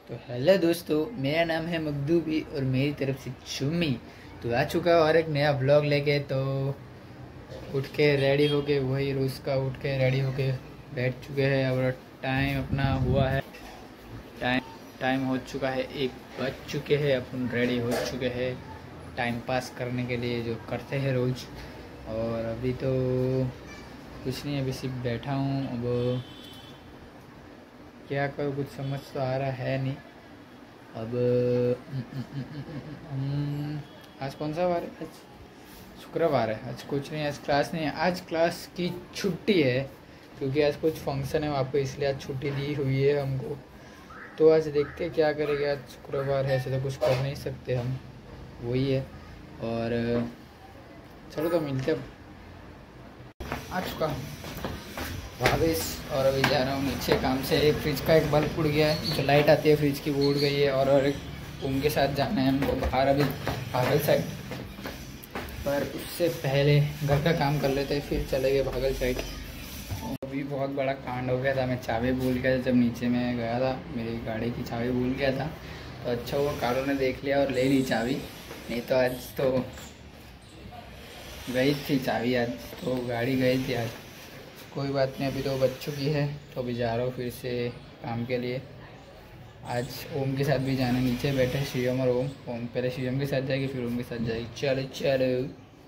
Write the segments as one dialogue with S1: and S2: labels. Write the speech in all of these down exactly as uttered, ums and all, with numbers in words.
S1: तो हेलो दोस्तों, मेरा नाम है मखदूबी और मेरी तरफ से चुम्मी। तो आ चुका और एक नया ब्लॉग लेके। तो उठ के रेडी होके वही रोज़ का उठ के रेडी होके बैठ चुके हैं और टाइम अपना हुआ है। टाइम टाइम हो चुका है, एक बज चुके हैं, अपन रेडी हो चुके हैं टाइम पास करने के लिए जो करते हैं रोज़। और अभी तो कुछ नहीं, अभी सिर्फ बैठा हूँ। अब क्या करूँ, कुछ समझ तो आ रहा है नहीं। अब हम आज कौन सा वार है? आज शुक्रवार है। आज कुछ नहीं, आज क्लास नहीं है। आज क्लास की छुट्टी है क्योंकि आज कुछ फंक्शन है वहाँ पे, इसलिए आज छुट्टी दी हुई है हमको। तो आज देखते हैं क्या करेंगे। आज शुक्रवार है, ऐसे तो कुछ कर नहीं सकते हम, वही है। और चलो तो मिलते हैं। आ चुका वापस और अभी जा रहा हूँ नीचे काम से। एक फ्रिज का एक बल्ब उड़ गया है, जो लाइट आती है फ्रिज की, वो उड़ गई है। और, और एक उनके साथ जाना है हमको बाहर, अभी भागल साइड। पर उससे पहले घर का काम कर लेते हैं, फिर चले गए भागल साइड। अभी बहुत बड़ा कांड हो गया था, मैं चाबी भूल गया था जब नीचे में गया था, मेरी गाड़ी की चाबी भूल गया था। तो अच्छा हुआ कारों ने देख लिया और ले ली चाबी, नहीं तो आज तो गई थी चाबी, आज तो गाड़ी गई थी आज। कोई बात नहीं, अभी तो बच चुकी है। तो अभी जा रहा हूँ फिर से काम के लिए। आज ओम के साथ भी जाना, नीचे बैठे शिवम और ओम। ओम पहले शिवम के साथ जाएगी, फिर ओम के साथ जाएगी। चलो चलो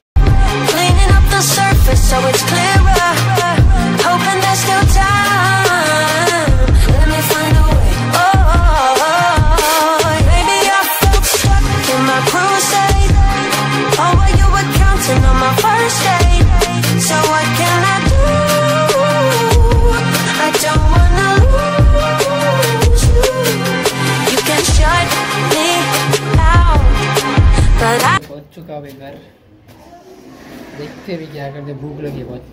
S1: पहुंच चुका है घर। देखते भी क्या करते, भूख लगी बहुत।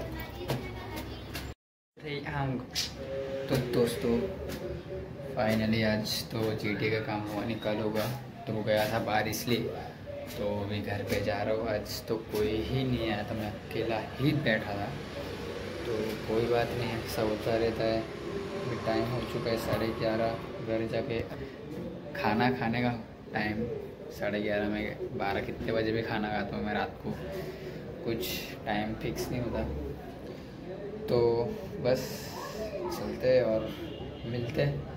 S1: तो दोस्तों फाइनली आज तो जीटी का काम हुआ, निकल होगा। तो गया था बाहर इसलिए, तो अभी घर पे जा रहा हूँ। आज तो कोई ही नहीं आया था, मैं अकेला ही बैठा था। तो कोई बात नहीं, ऐसा होता रहता है। अभी टाइम हो चुका है साढ़े ग्यारह। घर जाके खाना खाने का टाइम साढ़े ग्यारह में, बारह कितने बजे भी खाना खाता हूँ मैं रात को, कुछ टाइम फिक्स नहीं होता। तो बस चलते और मिलते हैं।